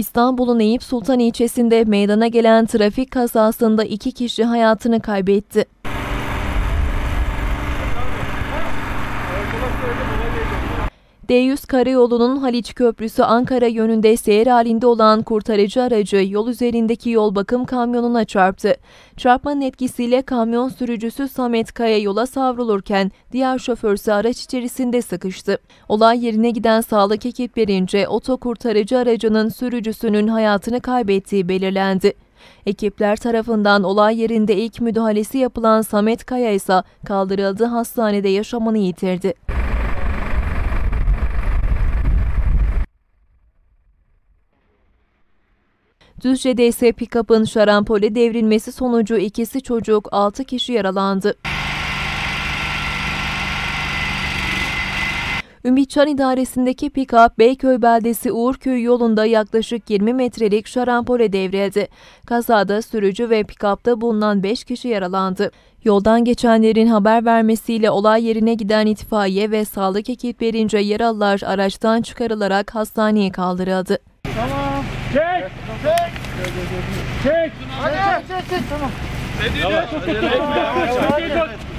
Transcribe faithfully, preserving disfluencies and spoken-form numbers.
İstanbul'un Eyüp Sultan ilçesinde meydana gelen trafik kazasında iki kişi hayatını kaybetti. D yüz Karayolu'nun Haliç Köprüsü Ankara yönünde seyir halinde olan kurtarıcı aracı yol üzerindeki yol bakım kamyonuna çarptı. Çarpmanın etkisiyle kamyon sürücüsü Samet Kaya yola savrulurken diğer şoförse araç içerisinde sıkıştı. Olay yerine giden sağlık ekiplerince otokurtarıcı aracının sürücüsünün hayatını kaybettiği belirlendi. Ekipler tarafından olay yerinde ilk müdahalesi yapılan Samet Kaya ise kaldırıldığı hastanede yaşamını yitirdi. Düzce'de ise pikapın şarampole devrilmesi sonucu ikisi çocuk, altı kişi yaralandı. Ümitçan idaresindeki pikap Beyköy beldesi Uğurköy yolunda yaklaşık yirmi metrelik şarampole devrildi. Kazada sürücü ve pikapta bulunan beş kişi yaralandı. Yoldan geçenlerin haber vermesiyle olay yerine giden itfaiye ve sağlık ekiplerince yaralılar araçtan çıkarılarak hastaneye kaldırıldı. Tamam. Çek. Çek. Çek. Hadi çek çek çek. Tamam. Yavaş.